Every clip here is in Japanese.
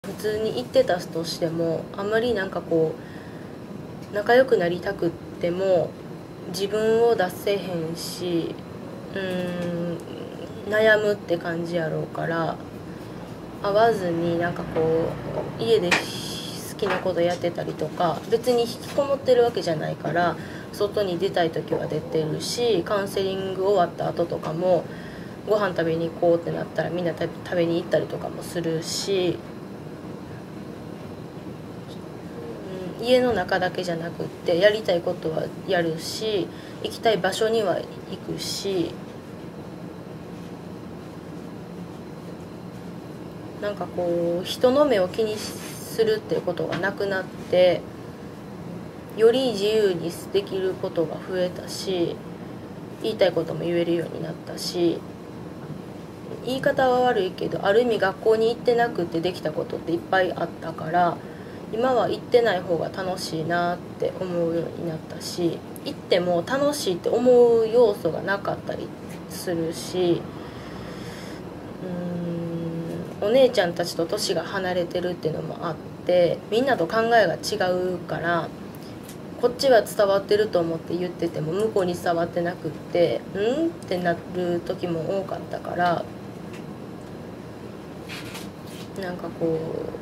普通に行ってたとしてもあんまりなんかこう仲良くなりたくっても自分を出せへんし、悩むって感じやろうから会わずになんかこう家で好きなことやってたりとか、別に引きこもってるわけじゃないから外に出たい時は出てるし、カウンセリング終わった後とかもご飯食べに行こうってなったらみんな食べに行ったりとかもするし、家の中だけじゃなくってやりたいことはやるし、行きたい場所には行くし、なんかこう人の目を気にするっていうことがなくなって、より自由にできることが増えたし、言いたいことも言えるようになったし、言い方は悪いけどある意味学校に行ってなくてできたことっていっぱいあったから、今は行ってない方が楽しいなって思うようになったし、行っても楽しいって思う要素がなかったりするし、お姉ちゃんたちと年が離れてるっていうのもあって、みんなと考えが違うから、こっちは伝わってると思って言ってても向こうに伝わってなくってってなる時も多かったから、なんかこ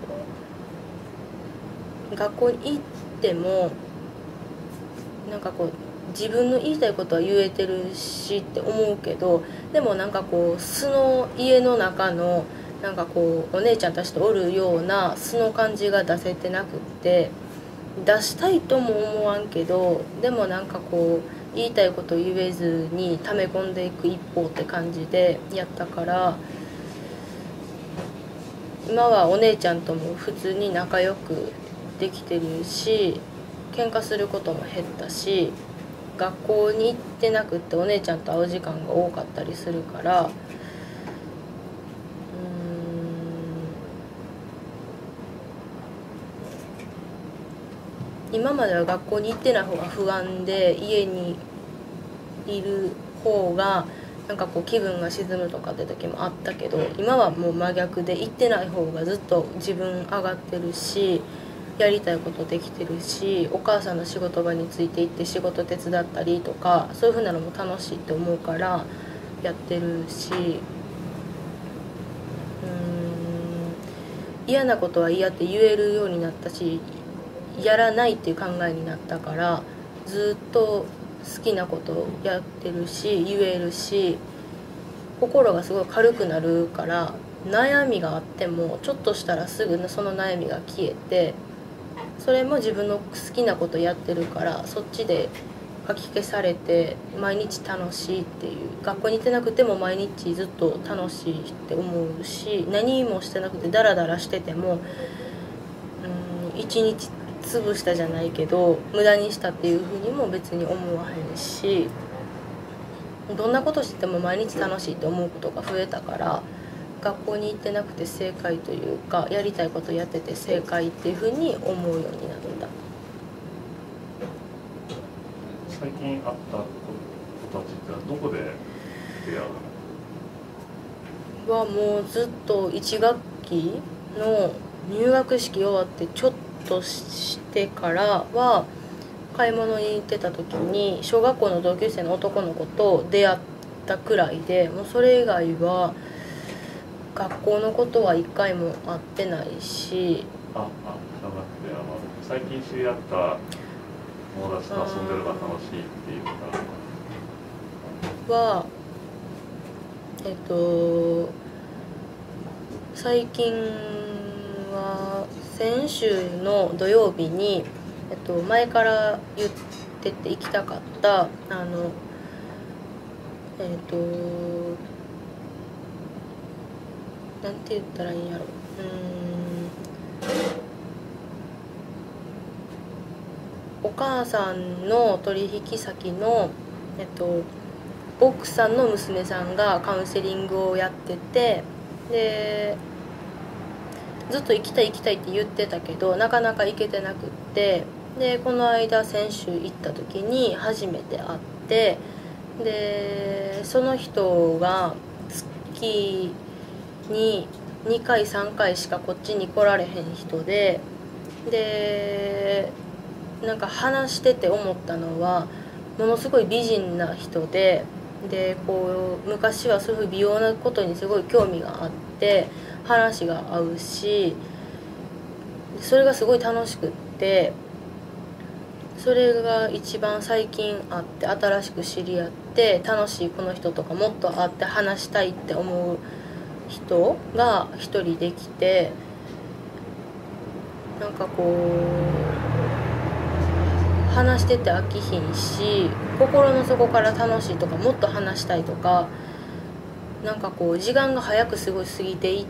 う学校に行ってもなんかこう自分の言いたいことは言えてるしって思うけど、でもなんかこう素の家の中のなんかこうお姉ちゃんたちとおるような素の感じが出せてなくって、出したいとも思わんけど、でもなんかこう言いたいこと言えずに溜め込んでいく一方って感じでやったから、今はお姉ちゃんとも普通に仲良くできてるし、喧嘩することも減ったし、学校に行ってなくってお姉ちゃんと会う時間が多かったりするから、今までは学校に行ってない方が不安で家にいる方がなんかこう気分が沈むとかって時もあったけど、今はもう真逆で、行ってない方がずっと自分上がってるし、やりたいことできてるし、お母さんの仕事場について行って仕事手伝ったりとか、そういう風なのも楽しいって思うからやってるし、嫌なことは嫌って言えるようになったし、やらないっていう考えになったから、ずっと好きなことをやってるし言えるし、心がすごい軽くなるから、悩みがあってもちょっとしたらすぐその悩みが消えて、それも自分の好きなことやってるから、そっちでかき消されて毎日楽しいっていう、学校に行ってなくても毎日ずっと楽しいって思うし、何もしてなくてダラダラしてても一日潰したじゃないけど無駄にしたっていうふうにも別に思わへんし、どんなことしても毎日楽しいって思うことが増えたから、学校に行ってなくて正解というか、やりたいことやってて正解っていうふうに思うようになった。 最近会った子たちってどこで出会うの？ はもうずっと1学期の入学式終わってちょっとしてからは買い物に行ってた時に小学校の同級生の男の子と出会ったくらいで、もうそれ以外は学校のことは一回も会ってないし。 じゃなくて最近知り合った友達と遊んでるのが楽しいっていうかは最近は先週の土曜日に、前から言ってて行きたかったなんて言ったらいいんやろ、お母さんの取引先の奥さんの娘さんがカウンセリングをやってて、でずっと行きたい行きたいって言ってたけどなかなか行けてなくって、でこの間先週行った時に初めて会って、でその人が月に 2回3回しかこっちに来られへん人で、なんか話してて思ったのは、ものすごい美人な人で、こう昔はそういう美容なことにすごい興味があって話が合うし、それがすごい楽しくって、それが一番最近会って新しく知り合って楽しいこの人とかもっと会って話したいって思う人が一人できて、なんかこう話してて飽きひんし、心の底から楽しいとかもっと話したいとか、なんかこう時間が早くすごい過ぎていって、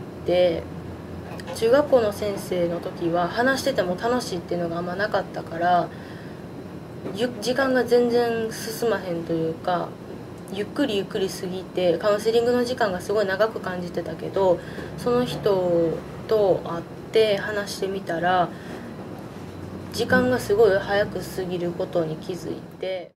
中学校の先生の時は話してても楽しいっていうのがあんまなかったから、時間が全然進まへんというか、ゆっくりゆっくり過ぎてカウンセリングの時間がすごい長く感じてたけど、その人と会って話してみたら時間がすごい早く過ぎることに気づいて。